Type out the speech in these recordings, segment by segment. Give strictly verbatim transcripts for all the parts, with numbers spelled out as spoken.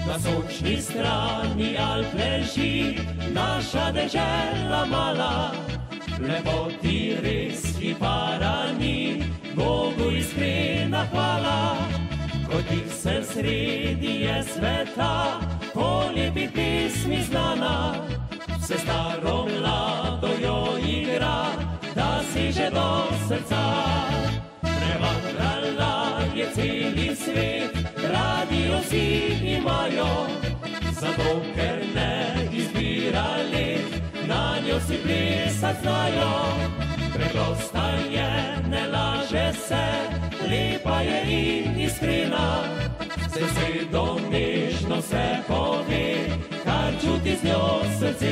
Na sončni strani Alp leži naša dežela mala, lepoti res ji para ni, Bogu iskrena hvala. Kot jih se sredi je sveta, po lepih pesmi znana, vse staro mlado jo igra, da seže do srca. Prevadrala je celi svet, radio vsi imajo, zato ker ne izbira let, na njo si plesat znajo. Preprosta je, ne laže se, lepa je in iskrena, s besedo nežno se pove, kar čuti z njo srce.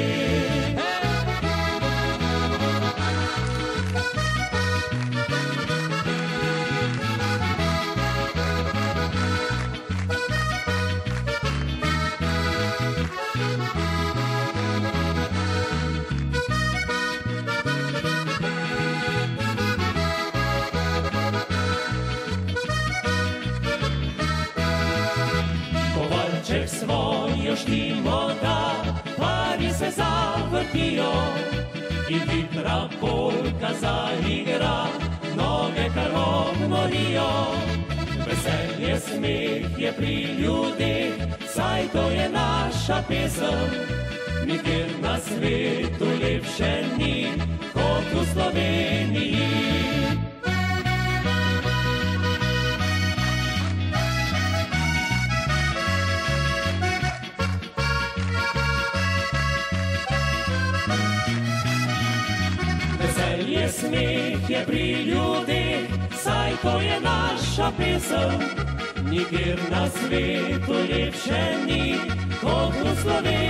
Kovalček svojo štimo da, pari se zavrtijo in hitra polka zaigra, noge kar obnorijo. Veselje, smeh je pri ljudeh, saj to je naša pesem, nikjer na svetu lepše ni, kot v Sloveniji. Veselje, smeh je pri ljudeh, saj to je naša pesem, nikjer na svetu lepše ni, kot v Sloveniji.